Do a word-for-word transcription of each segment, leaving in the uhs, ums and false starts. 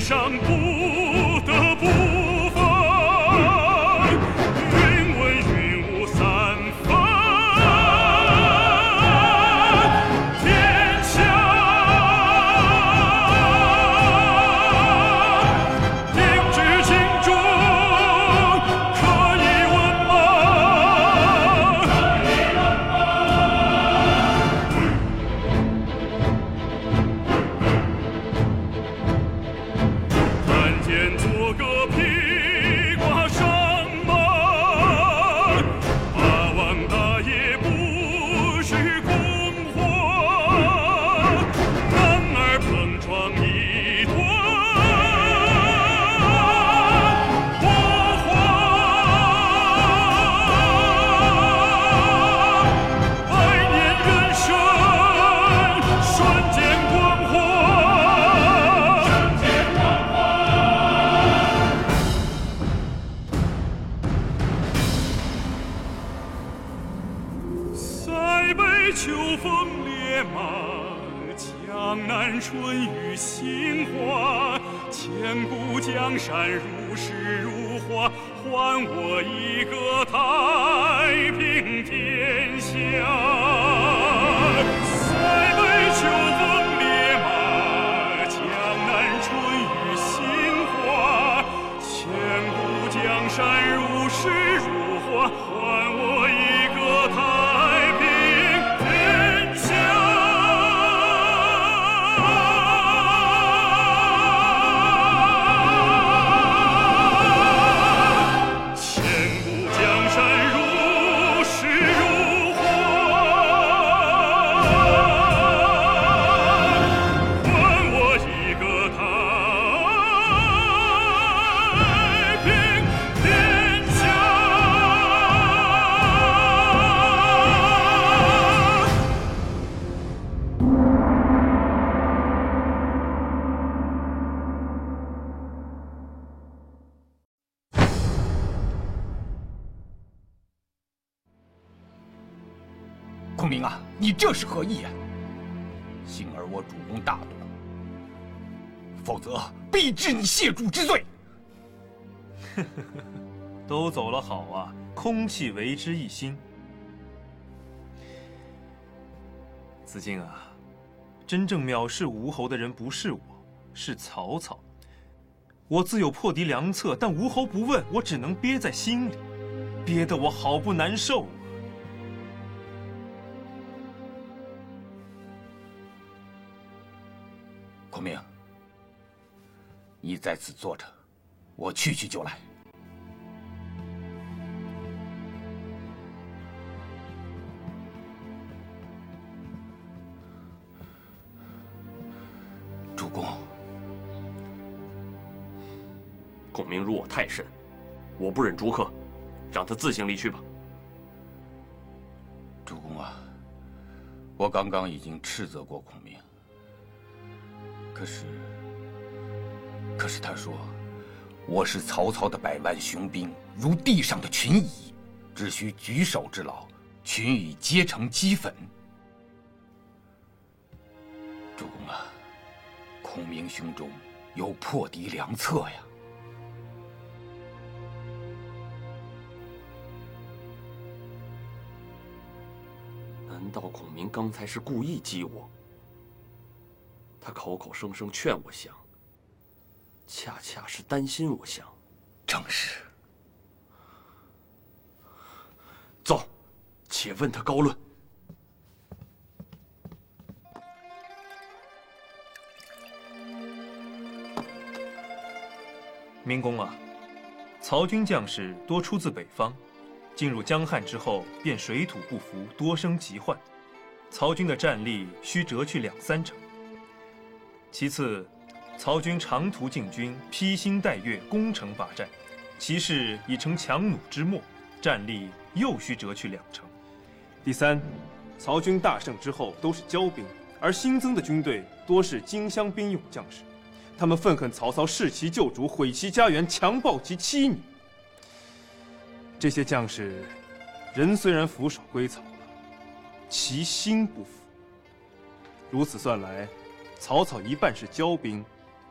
上不得不分，云文云雾三分，天下定知情中可以问吗？看见做个披挂上马，八王大爷不许空话，男儿碰撞一段火花，百年人生瞬间光华，瞬间光塞北秋风烈马，江南春雨杏花，千古江山如诗如画，还我一个太平天下。塞北秋风烈马，江南春雨杏花，千古江山如诗如画，还我一个太平天下。千古江山如诗如画，还我一个太平天下。 孔明啊，你这是何意啊？幸而我主公大度，否则必治你亵主之罪。 都走了好啊，空气为之一新。子敬啊，真正藐视吴侯的人不是我，是曹操。我自有破敌良策，但吴侯不问，我只能憋在心里，憋得我好不难受啊。 孔明，你在此坐着，我去去就来。主公， 孔明辱我太甚，我不忍逐客，让他自行离去吧。 主公啊，我刚刚已经斥责过孔明，可是，可是他说我是曹操的百万雄兵，如地上的群蚁，只需举手之劳，群蚁皆成齑粉。主公啊，孔明胸中有破敌良策呀。 难道孔明刚才是故意激我？他口口声声劝我降，恰恰是担心我降。 正是。 走，且问他高论。 明公啊，曹军将士多出自北方，进入江汉之后便水土不服，多生疾患，曹军的战力需折去两三成。其次，曹军长途进军，披星戴月，攻城拔寨，其势已成强弩之末，战力又需折去两成。第三，曹军大胜之后都是骄兵，而新增的军队多是荆襄兵勇将士，他们愤恨曹操弑其救主，毁其家园，强暴其妻女。这些将士，人虽然俯首归曹了，其心不服。如此算来，曹操一半是骄兵，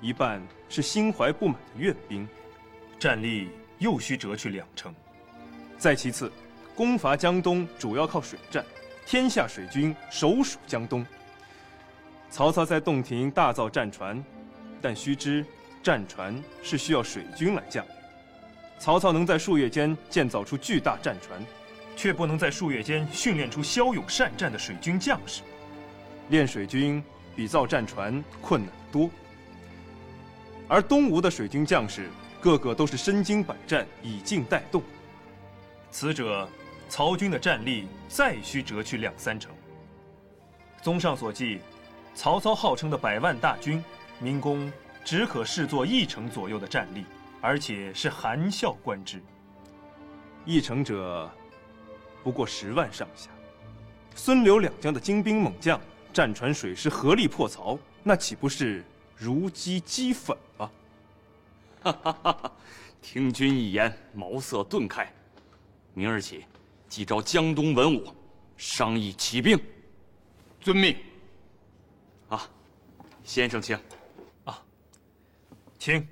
一半是心怀不满的怨兵，战力又需折去两成。再其次，攻伐江东主要靠水战，天下水军首属江东。曹操在洞庭大造战船，但须知战船是需要水军来驾驭。曹操能在数月间建造出巨大战船，却不能在数月间训练出骁勇善战的水军将士。练水军比造战船困难多。而东吴的水军将士个个都是身经百战，以静带动。此者，曹军的战力再需折去两三成。综上所记，曹操号称的百万大军，明公只可视作一成左右的战力，而且是含笑观之。一成者，不过十万上下。孙刘两将的精兵猛将，战船水师合力破曹，那岂不是如鸡击粉吗？ 哈哈哈哈！听君一言，茅塞顿开。明日起，即召江东文武，商议起兵。 遵命。 啊，先生请。 啊，请。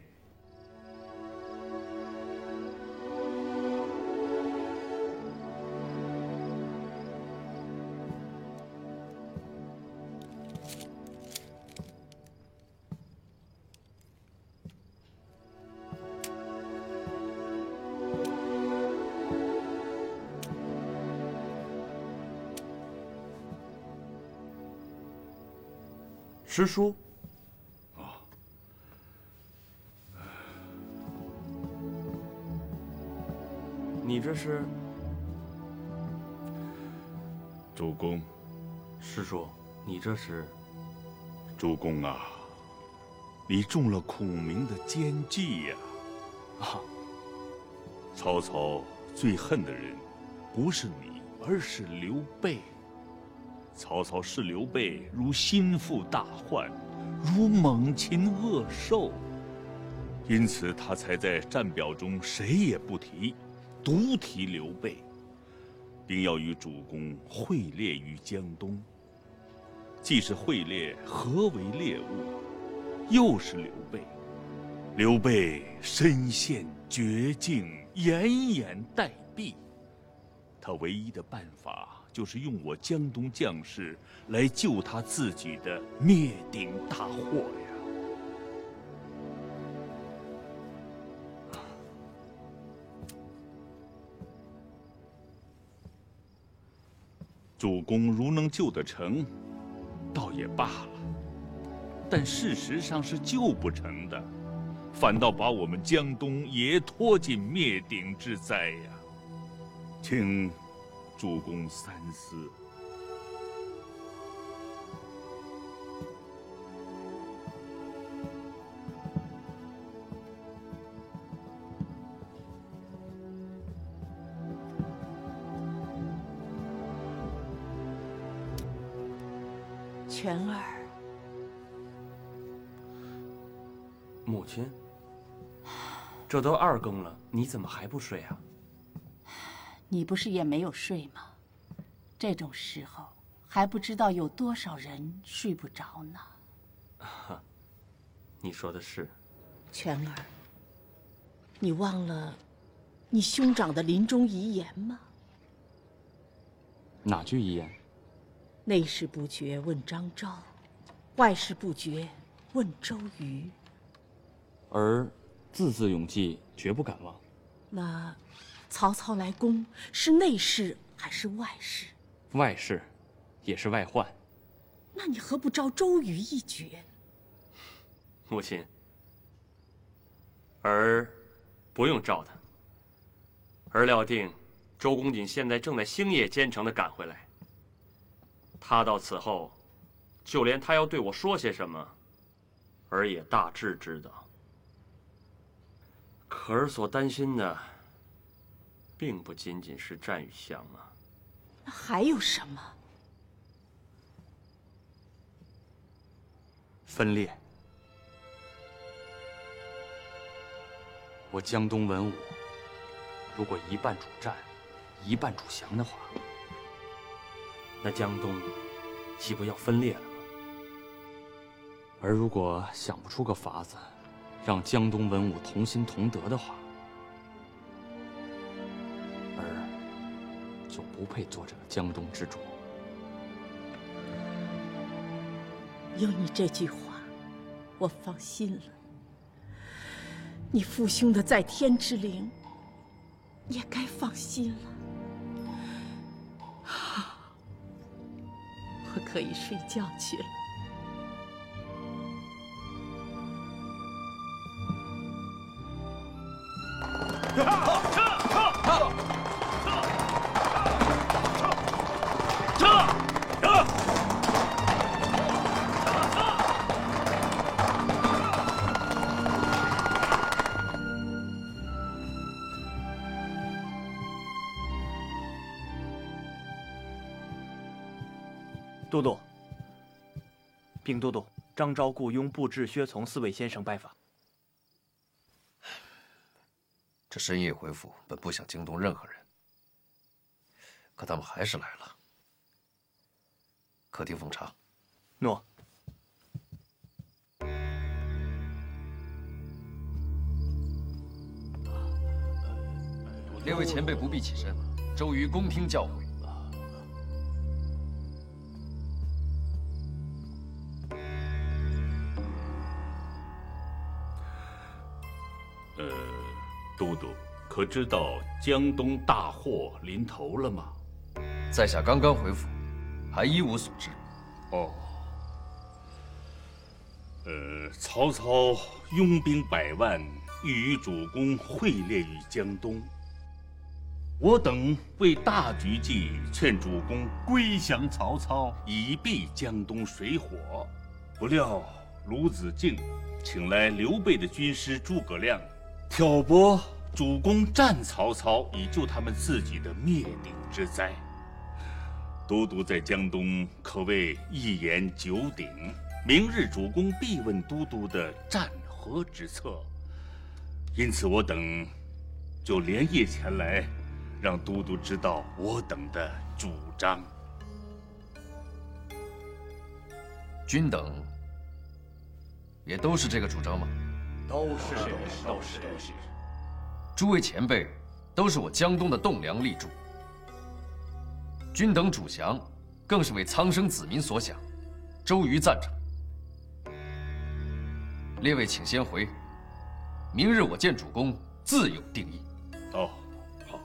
师叔， 啊， 你这是？ 主公， 师叔，你这是？ 主公啊，你中了孔明的奸计呀！ 啊， 曹操最恨的人，不是你，而是刘备。曹操视刘备如心腹大患，如猛禽恶兽，因此他才在战表中谁也不提，独提刘备，并要与主公会猎于江东。既是会猎，何为猎物？又是刘备。刘备身陷绝境，奄奄待毙。他唯一的办法，就是用我江东将士来救他自己的灭顶大祸呀！主公如能救得成，倒也罢了；但事实上是救不成的，反倒把我们江东也拖进灭顶之灾呀！请主公三思。 全儿， 母亲，这都二更了，你怎么还不睡啊？ 你不是也没有睡吗？这种时候还不知道有多少人睡不着呢。 啊，你说的是。 全儿，你忘了你兄长的临终遗言吗？ 哪句遗言？ 内事不决问张昭，外事不决问周瑜。 而字字永记，绝不敢忘。 那曹操来攻是内事还是外事？ 外事，也是外患。 那你何不召周瑜一决？ 母亲，儿不用召他。儿料定周公瑾现在正在星夜兼程地赶回来。他到此后，就连他要对我说些什么，儿也大致知道。可儿所担心的，并不仅仅是战与降啊。 那还有什么？ 分裂。我江东文武，如果一半主战，一半主降的话，那江东岂不要分裂了吗？ 而如果想不出个法子，让江东文武同心同德的话，儿就不配做这个江东之主。 有你这句话，我放心了。你父兄的在天之灵，也该放心了。我可以睡觉去了。 都督，禀都督，张昭、顾雍、布置、薛从四位先生拜访。 这深夜回府，本不想惊动任何人，可他们还是来了。客厅奉茶。 诺。 列位前辈不必起身，周瑜恭听教诲。 呃，都督，可知道江东大祸临头了吗？ 在下刚刚回府，还一无所知。 哦，呃，曹操拥兵百万，欲与主公会猎于江东。我等为大局计，劝主公归降曹操，以避江东水火。不料鲁子敬请来刘备的军师诸葛亮。 挑拨主公战曹操，以救他们自己的灭顶之灾。都督在江东可谓一言九鼎，明日主公必问都督的战何之策。因此我等就连夜前来，让都督知道我等的主张。 君等也都是这个主张吗？ 都是，都是，都是。 诸位前辈都是我江东的栋梁砾柱，君等主降，更是为苍生子民所想，周瑜赞成。列位请先回，明日我见主公，自有定议。 哦，好。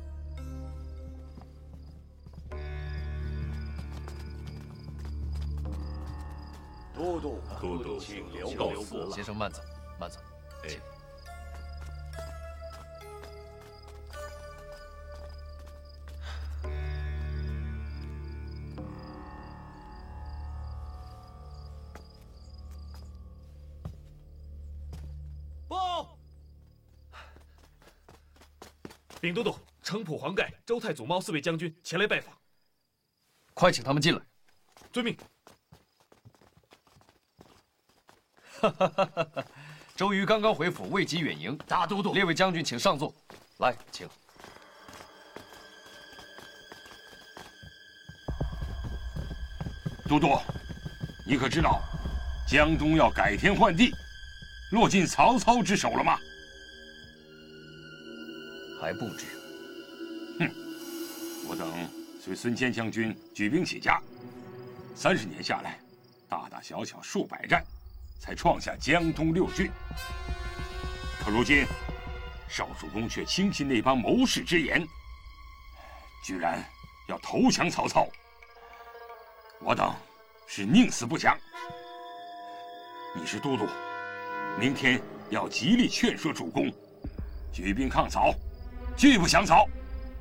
都督， 都督， 请留告辞了。 先生慢走。 慢走，请。 报！禀都督，城濮黄盖、周太祖猫四位将军前来拜访。 快请他们进来。 遵命。 哈哈哈哈哈！ 周瑜刚刚回府，未及远迎。 大都督， 列位将军，请上座。来，请。 都督，你可知道，江东要改天换地，落进曹操之手了吗？ 还不知。 哼，我等随孙坚将军举兵起家，三十年下来，大大小小数百战。 才创下江东六郡，可如今少主公却轻信那帮谋士之言，居然要投降曹操。我等是宁死不降。你是都督，明天要极力劝说主公，举兵抗曹，拒不降曹。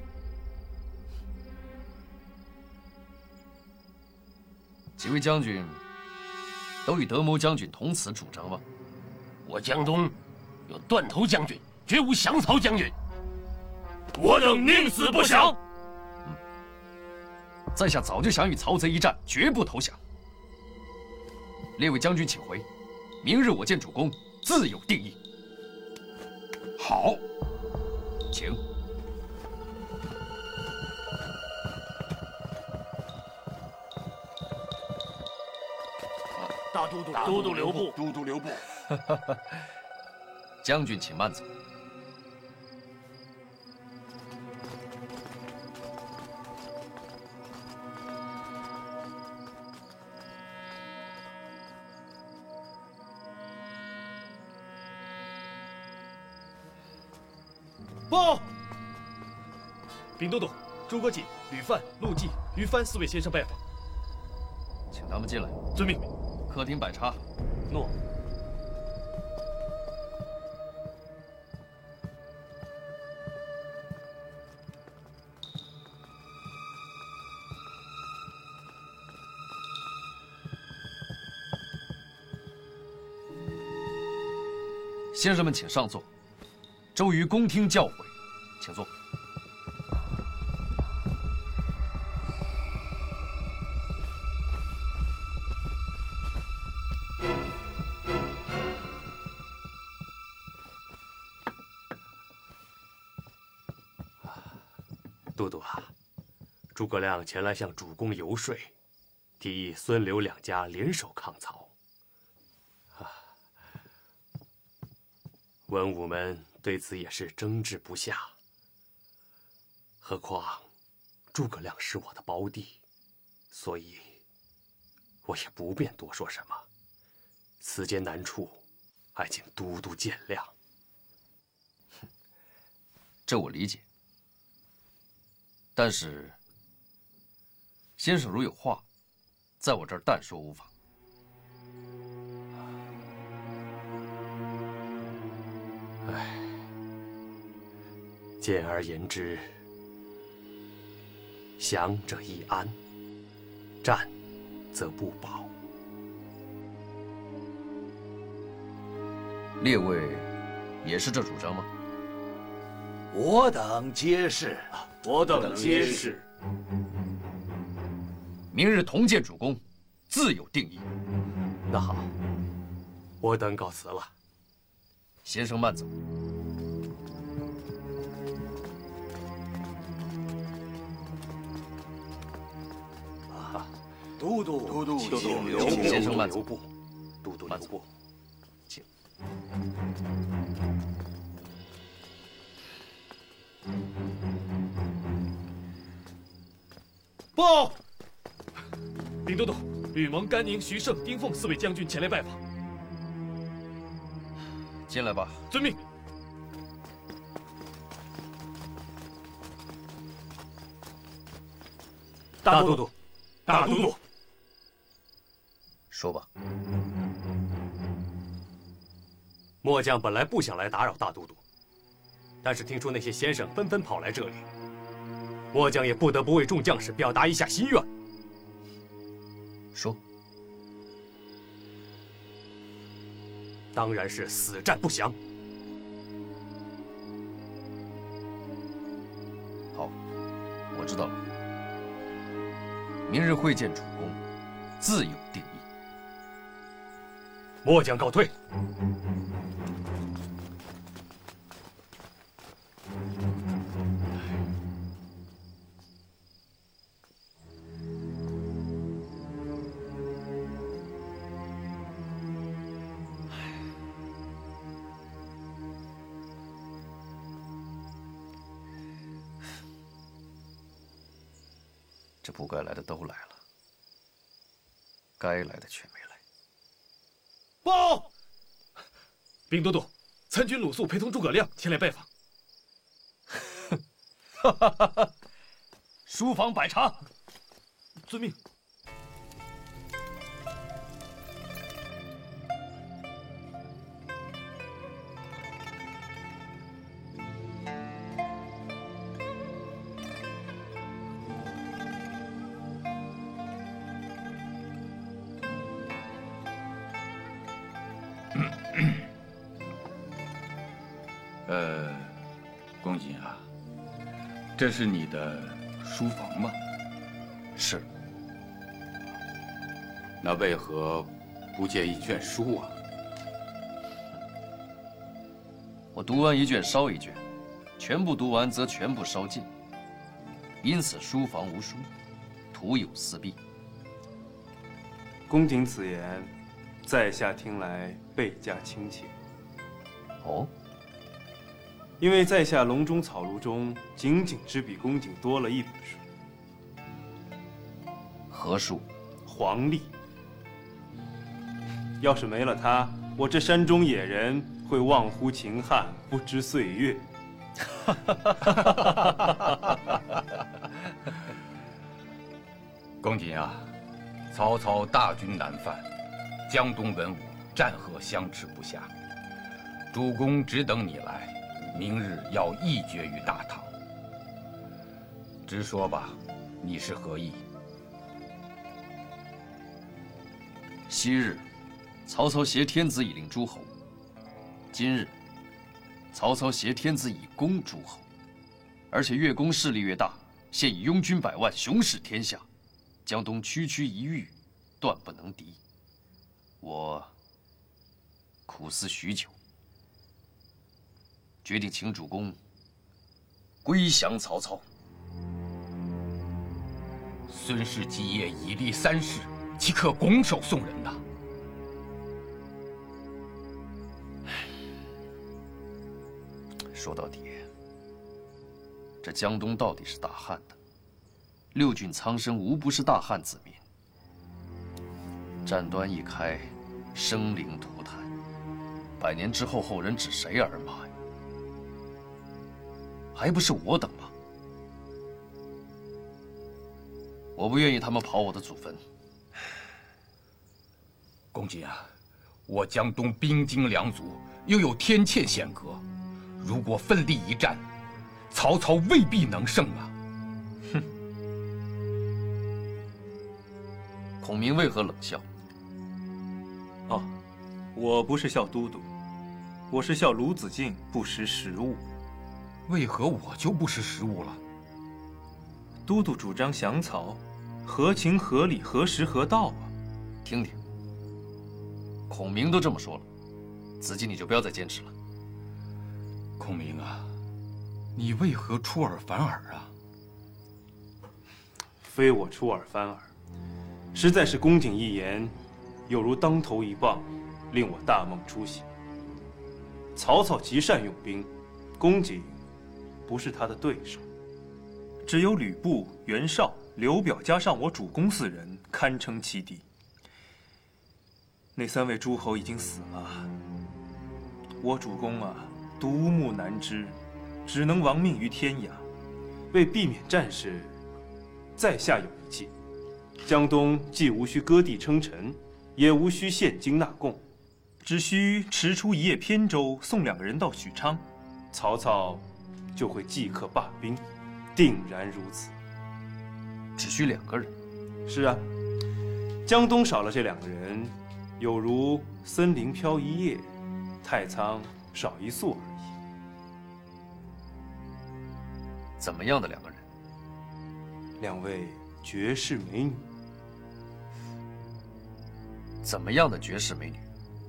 几位将军。 都与德谋将军同此主张吗？ 我江东有断头将军，绝无降曹将军。我等宁死不降。 嗯，在下早就想与曹贼一战，绝不投降。列位将军，请回，明日我见主公，自有定议。 好， 请。 大大都督， 都督留步， 都督留步。 将军，请慢走。 报！禀都督，诸葛瑾、吕范、陆绩、于帆四位先生拜访。 请他们进来。 遵命。 客厅摆茶。 诺。 先生们，请上座。周瑜恭听教诲，请坐。 都督啊，诸葛亮前来向主公游说，提议孙刘两家联手抗曹。啊，文武们对此也是争执不下。何况诸葛亮是我的胞弟，所以我也不便多说什么。此间难处，还请都督见谅。 这我理解。但是，先生如有话，在我这儿但说无妨。 唉，简而言之，降者易安，战则不保。 列位也是这主张吗？ 我等皆是。 我等皆是。 明日同见主公，自有定议。 那好，我等告辞了。 先生慢走。 啊， 都督，都督， 请留步， 先生慢走。 都督留步， 请。 报！禀都督，吕蒙、甘宁、徐盛、丁奉四位将军前来拜访。 进来吧。 遵命。 大都督，大都督， 说吧。 末将本来不想来打扰大都督，但是听说那些先生纷纷跑来这里，末将也不得不为众将士表达一下心愿。 说。 当然是死战不降。 好，我知道了。明日会见主公，自有定议。 末将告退。 这不该来的都来了，该来的却没来。 报！禀都督，参军鲁肃陪同诸葛亮前来拜访。 哈哈哈哈！书房摆茶。 遵命。 呃，公瑾啊，这是你的书房吗？ 是。 那为何不借一卷书啊？ 我读完一卷烧一卷，全部读完则全部烧尽。因此书房无书，徒有四壁。 公瑾此言， 在下听来倍加亲切。 哦， 因为在下笼中草庐中仅仅只比公瑾多了一本书。 何书？ 黄历。要是没了它，我这山中野人会忘乎秦汉，不知岁月。 公瑾啊，曹操大军南犯，江东文武战河相持不下，主公只等你来，明日要议决于大唐。直说吧，你是何意？ 昔日，曹操挟天子以令诸侯；今日，曹操挟天子以攻诸侯，而且越攻势力越大，现已拥军百万，雄视天下，江东区区一域，断不能敌。我苦思许久，决定请主公归降曹操。 孙氏基业已立三世，岂可拱手送人呐？ 说到底，这江东到底是大汉的，六郡苍生无不是大汉子民。战端一开，生灵涂炭，百年之后，后人指谁而骂呀？还不是我等吗？我不愿意他们刨我的祖坟。 公瑾啊，我江东兵精粮足，又有天堑险隔，如果奋力一战，曹操未必能胜啊！ 哼！孔明为何冷笑？ 哦，我不是笑都督，我是笑卢子敬不识时务。 为何我就不识时务了？ 都督主张降曹，合情合理，何时何道啊？ 听听，孔明都这么说了，子敬你就不要再坚持了。 孔明啊，你为何出尔反尔啊？ 非我出尔反尔，实在是公瑾一言，有如当头一棒，令我大梦初醒。曹操极善用兵，公瑾不是他的对手。只有吕布、袁绍、刘表加上我主公四人堪称其敌。那三位诸侯已经死了，我主公啊，独木难支，只能亡命于天涯。为避免战事，在下有一计：江东既无需割地称臣，也无需献金纳贡，只需驰出一叶扁舟，送两个人到许昌，曹操就会即刻罢兵，定然如此。 只需两个人？ 是啊，江东少了这两个人，有如森林飘一叶，太仓少一粟而已。 怎么样的两个人？ 两位绝世美女。 怎么样的绝世美女？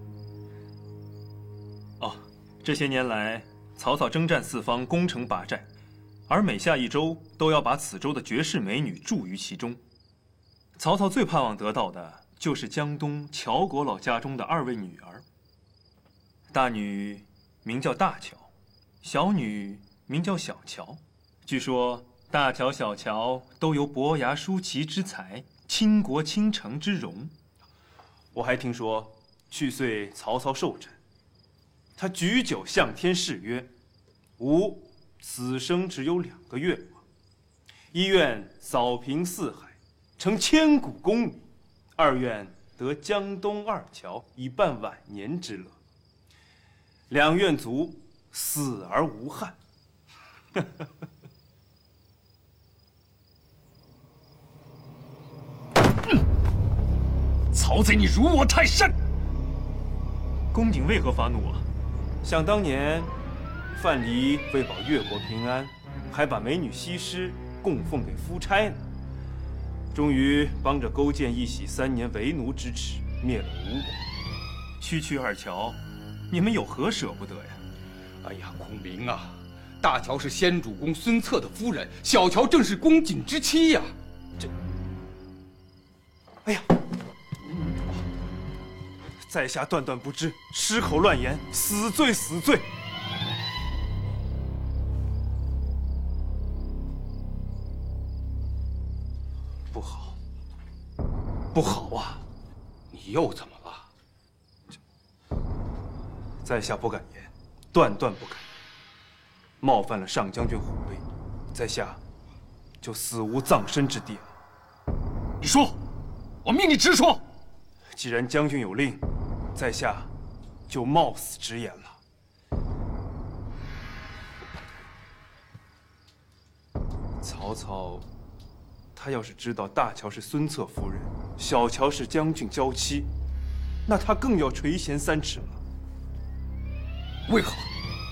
哦，这些年来，曹操征战四方，攻城拔寨，而每下一州都要把此州的绝世美女驻于其中。曹操最盼望得到的就是江东乔国老家中的二位女儿。大女名叫大乔，小女名叫小乔。据说大乔、小乔都有伯牙叔齐之才，倾国倾城之容。我还听说，去岁曹操寿辰，他举酒向天誓曰：“吾此生只有两个愿望，一愿扫平四海，成千古功名；二愿得江东二乔，以伴晚年之乐。两愿足，死而无憾。” 曹贼，你辱我太甚！ 公瑾为何发怒啊？想当年，范蠡为保越国平安，还把美女西施供奉给夫差呢。终于帮着勾践一洗三年为奴之耻，灭了吴国。区区二乔，你们有何舍不得呀？ 哎呀，孔明啊，大乔是先主公孙策的夫人，小乔正是公瑾之妻呀。这， 哎呀！ 在下断断不知，失口乱言，死罪死罪！不好，不好啊！ 你又怎么了？ 在下不敢言，断断不敢。冒犯了上将军虎威，在下就死无葬身之地了。 你说，我命你直说。 既然将军有令，在下就冒死直言了。曹操，他要是知道大乔是孙策夫人，小乔是将军娇妻，那他更要垂涎三尺了。 为何？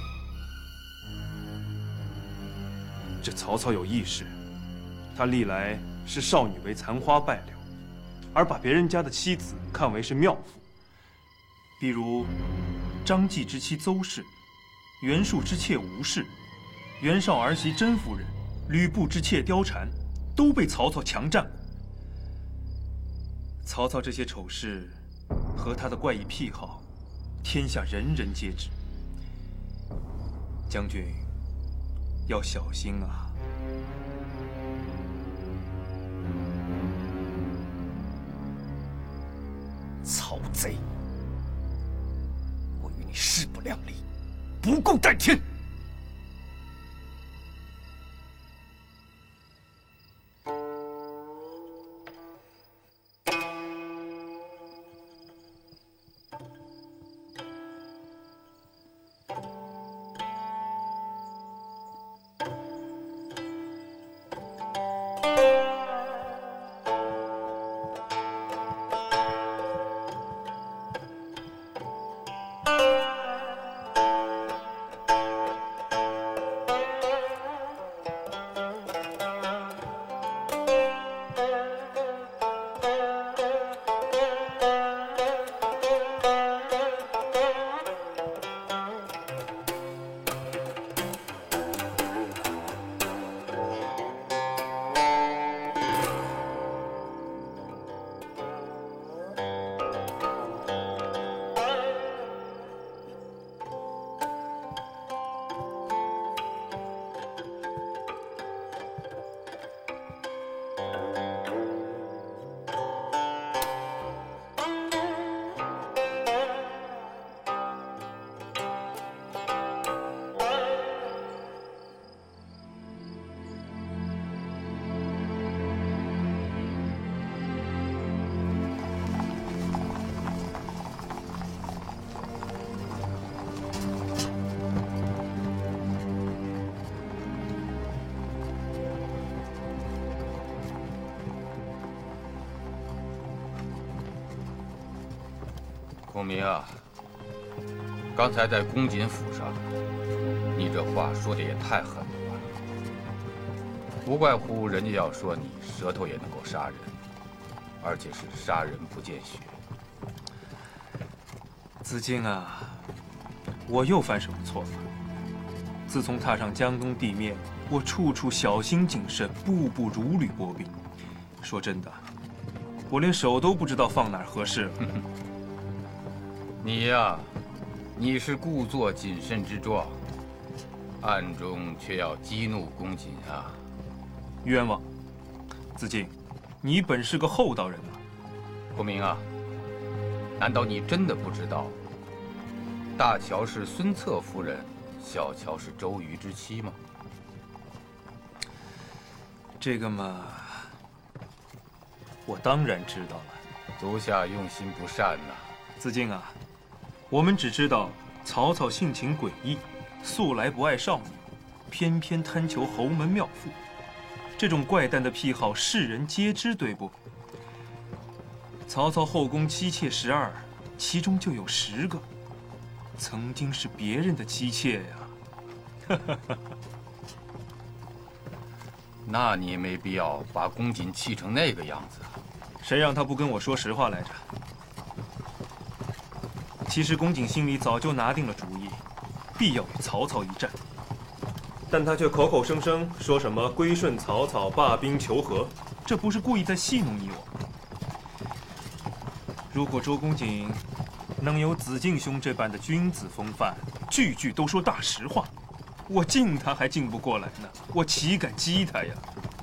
这曹操有意识，他历来视少女为残花败柳，而把别人家的妻子看为是妙妇。比如张继之妻邹氏，袁术之妾吴氏，袁绍儿媳甄夫人，吕布之妾貂蝉，都被曹操强占过。曹操这些丑事和他的怪异癖好，天下人人皆知。将军要小心啊！ 曹贼，我与你势不两立，不共戴天！ 孔明啊，刚才在公瑾府上，你这话说的也太狠了吧！无怪乎人家要说你舌头也能够杀人，而且是杀人不见血。 子敬啊，我又犯什么错了？自从踏上江东地面，我处处小心谨慎，步步如履薄冰。说真的，我连手都不知道放哪儿合适了。 你呀，你是故作谨慎之状，暗中却要激怒公瑾啊！ 冤枉！子敬，你本是个厚道人啊。 孔明啊，难道你真的不知道，大乔是孙策夫人，小乔是周瑜之妻吗？ 这个嘛，我当然知道了。 足下用心不善呐！ 子敬啊，我们只知道曹操性情诡异，素来不爱少女，偏偏贪求侯门妙妇。这种怪诞的癖好，世人皆知，对不？曹操后宫妻妾十二，其中就有十个曾经是别人的妻妾呀。 那你也没必要把公瑾气成那个样子。 谁让他不跟我说实话来着？其实公瑾心里早就拿定了主意，必要与曹操一战，但他却口口声声说什么归顺曹操、罢兵求和，这不是故意在戏弄你我吗？如果周公瑾能有子敬兄这般的君子风范，句句都说大实话，我敬他还敬不过来呢，我岂敢激他呀？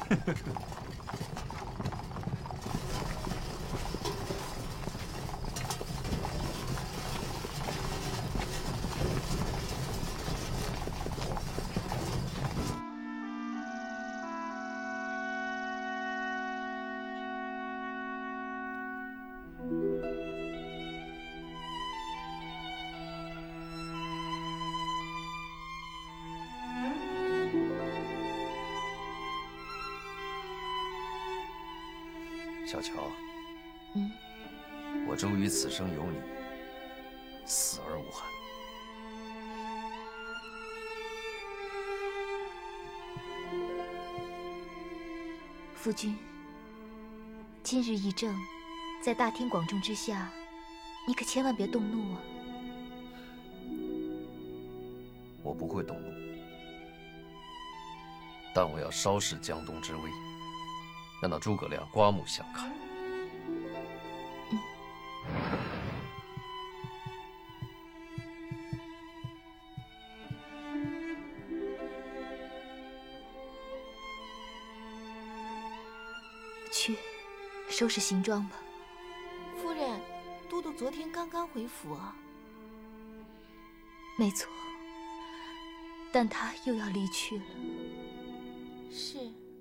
小乔， 嗯， 我终于此生有你，死而无憾。 夫君，今日议政，在大庭广众之下，你可千万别动怒啊！ 我不会动怒，但我要稍示江东之威，让那诸葛亮刮目相看。 嗯。去，收拾行装吧。 夫人，都督昨天刚刚回府啊。 没错，但他又要离去了。 是。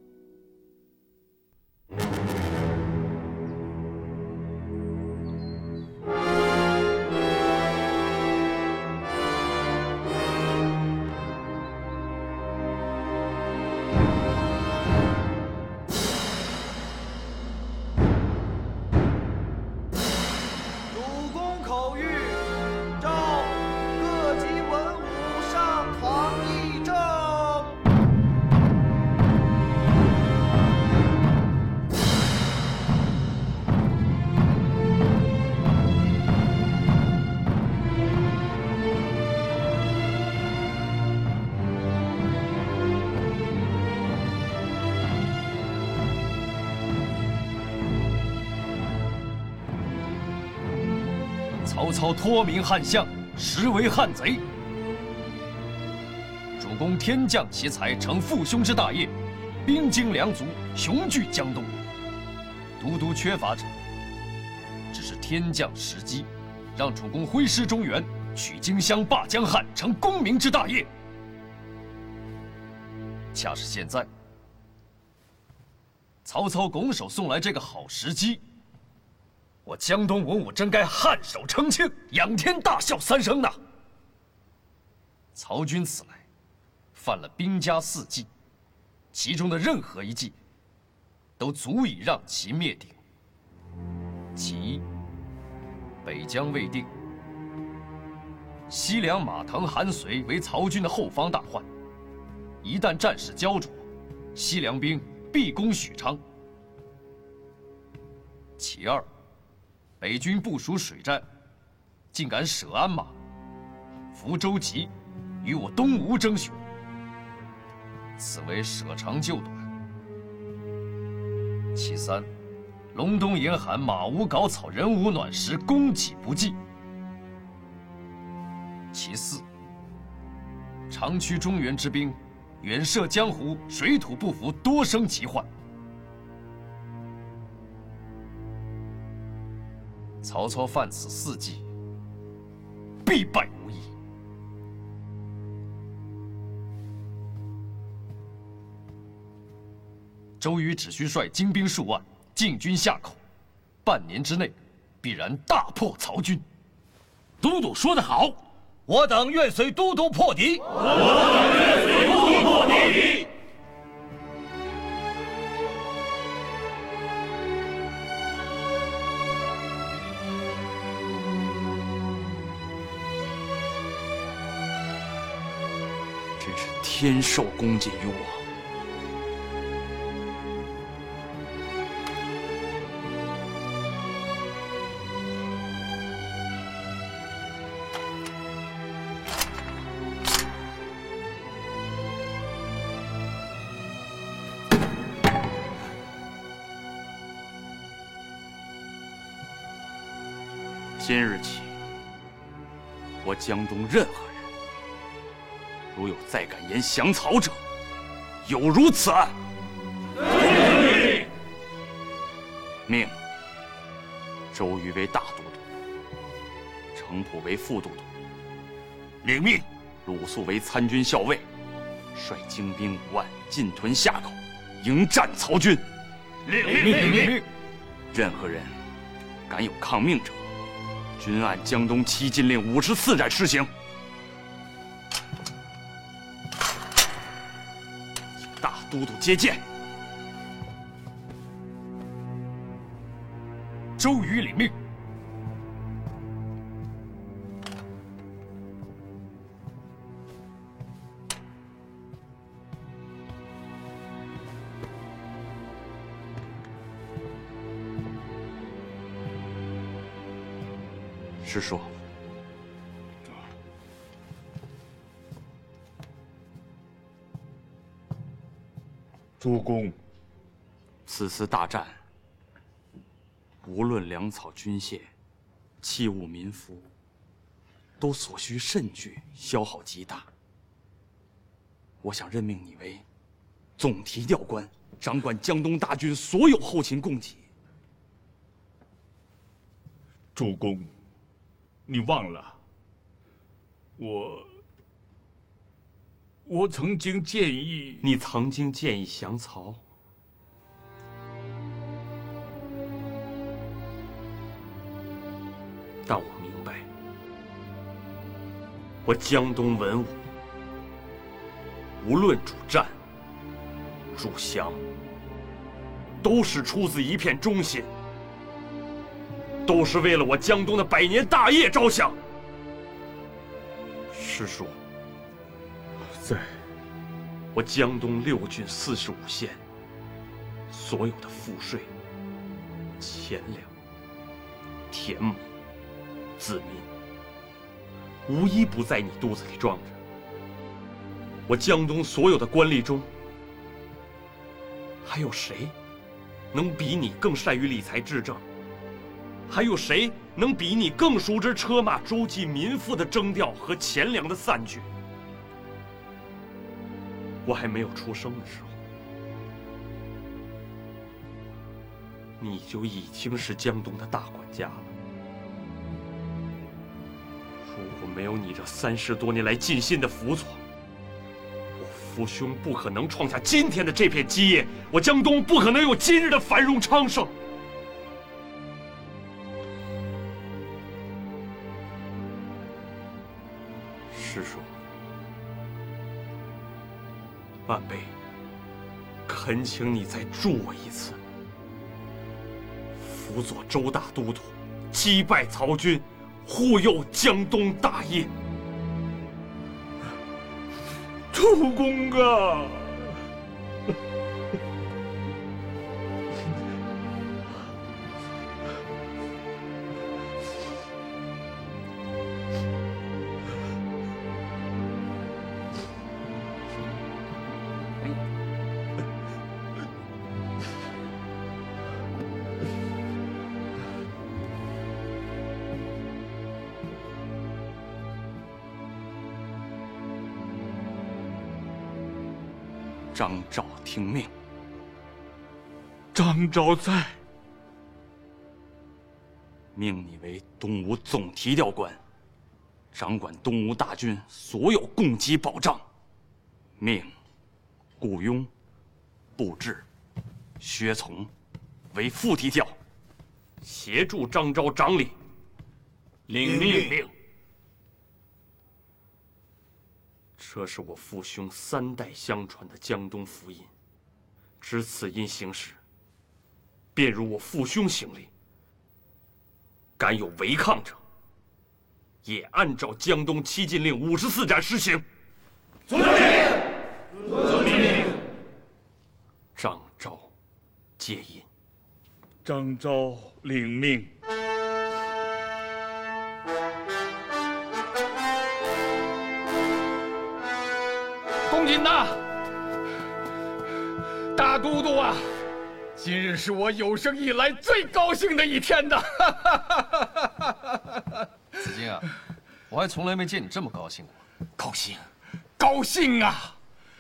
主公口谕，召各级文武上堂议政。 曹操托名汉相，实为汉贼。主公天降奇才，成父兄之大业，兵精粮足，雄踞江东。独独缺乏者，只是天降时机，让主公挥师中原，取荆襄，霸江汉，成功名之大业。恰是现在，曹操拱手送来这个好时机。我江东文武真该颔首称庆，仰天大笑三声呐！曹军此来，犯了兵家四忌，其中的任何一忌，都足以让其灭顶。其一，北疆未定，西凉马腾、韩遂为曹军的后方大患，一旦战事焦灼，西凉兵必攻许昌。其二，北军部署水战，竟敢舍鞍马，扶周吉，与我东吴争雄，此为舍长救短。其三，隆冬严寒，马无稿草，人无暖食，供给不济。其四，长驱中原之兵，远涉江湖，水土不服，多生疾患。曹操犯此四忌，必败无疑。周瑜只需率精兵数万进军夏口，半年之内必然大破曹军。 都督说得好， 我等愿随都督破敌。 我等愿随都督破敌。 真是天授恭谨于我。今日起， 我江东任何人，如有再敢言降曹者，有如此案。命周瑜为大都督，程普为副都督。 领命。 鲁肃为参军校尉，率精兵五万进屯夏口，迎战曹军。 领命领命。 任何人敢有抗命者，均按江东七禁令五十四斩施行。请大都督接见。 周瑜领命。 师叔， 主公， 此次大战，无论粮草军械、器物民夫，都所需甚巨，消耗极大。我想任命你为总提调官，掌管江东大军所有后勤供给。 主公，你忘了，我我曾经建议你曾经建议降曹。但我明白，我江东文武，无论主战、主降，都是出自一片忠心，都是为了我江东的百年大业着想。师叔， 在我江东六郡四十五县，所有的赋税、钱粮、田亩、子民，无一不在你肚子里装着。我江东所有的官吏中，还有谁能比你更善于理财治政？还有谁能比你更熟知车马舟骑民富的征调和钱粮的散据？我还没有出生的时候，你就已经是江东的大管家了。如果没有你这三十多年来尽心的辅佐，我父兄不可能创下今天的这片基业，我江东不可能有今日的繁荣昌盛。师叔，万辈恳请你再助我一次，辅佐周大都督，击败曹军，护佑江东大业。 主公啊！ 张昭听命。 张昭在， 命你为东吴总提调官，掌管东吴大军所有供给保障。命顾雍、布置、薛从为副提调，协助张昭掌理。 领命。 这是我父兄三代相传的江东福音，只此因行事，便如我父兄行令。敢有违抗者，也按照江东七禁令五十四斩施行。 遵命。遵命。 张昭接引。 张昭领命。 公瑾呐，大都督啊，今日是我有生以来最高兴的一天呐！ 子敬啊， 我还从来没见你这么高兴过。 高兴，高兴啊！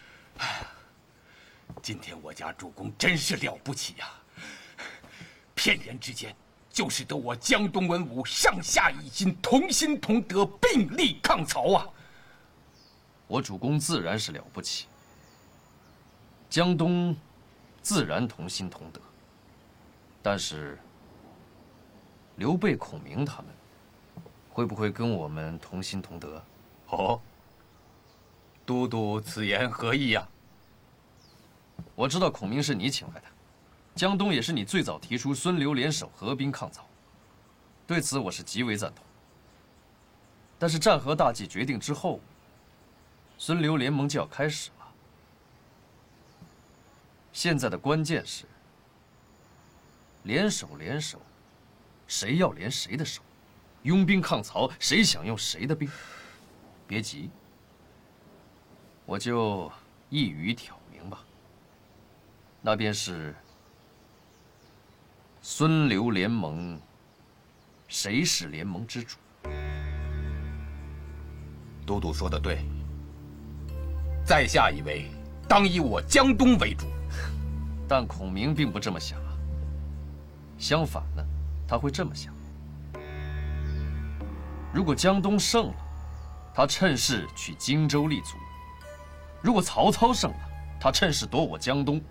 今天我家主公真是了不起呀、啊！片言之间，就使得我江东文武上下一心，同心同德，并力抗曹啊！ 我主公自然是了不起，江东自然同心同德，但是刘备、孔明他们会不会跟我们同心同德？ 哦，都督此言何意呀？ 我知道孔明是你请来的，江东也是你最早提出孙刘联手合兵抗曹，对此我是极为赞同。但是战和大计决定之后，孙刘联盟就要开始了。现在的关键是联手联手，谁要联谁的手？拥兵抗曹，谁想用谁的兵？别急，我就一语挑明吧。那便是孙刘联盟，谁是联盟之主？ 都督说得对，在下以为当以我江东为主。 但孔明并不这么想啊。相反呢，他会这么想：如果江东胜了，他趁势去荆州立足；如果曹操胜了，他趁势夺我江东。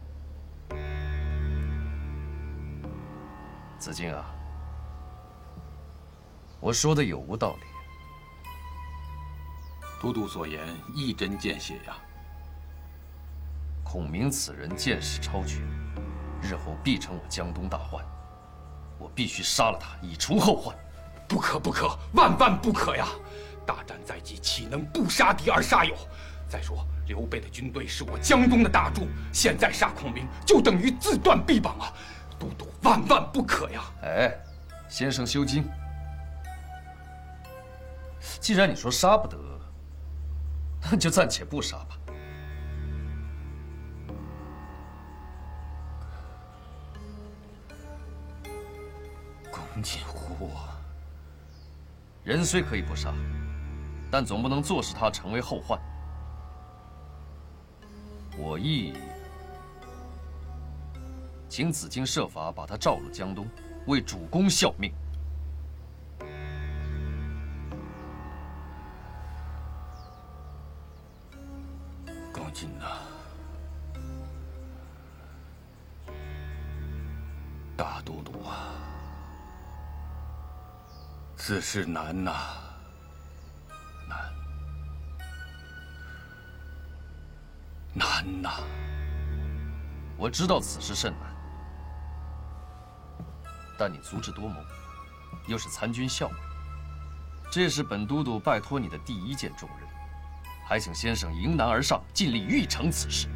子敬啊，我说的有无道理？ 都督所言一针见血呀。 孔明此人见识超群，日后必成我江东大患，我必须杀了他，以除后患。 不可不可，万万不可呀！大战在即，岂能不杀敌而杀友？再说刘备的军队是我江东的大柱，现在杀孔明，就等于自断臂膀啊！都督万万不可呀！ 哎，先生休惊。既然你说杀不得，那就暂且不杀吧。 龚锦湖， 人虽可以不杀，但总不能坐视他成为后患。我意请子敬设法把他召入江东，为主公效命。 耿瑾呐，大都督啊，此事难呐，难，难呐！ 我知道此事甚难。但你足智多谋，又是参军校尉，这也是本都督拜托你的第一件重任，还请先生迎难而上，尽力预成此事。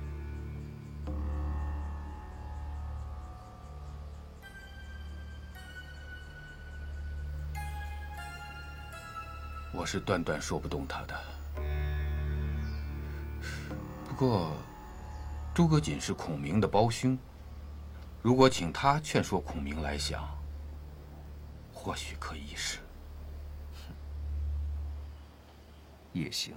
我是断断说不动他的。不过，诸葛瑾是孔明的胞兄。如果请他劝说孔明来降，或许可以一试。 也行。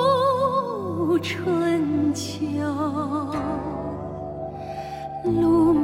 路。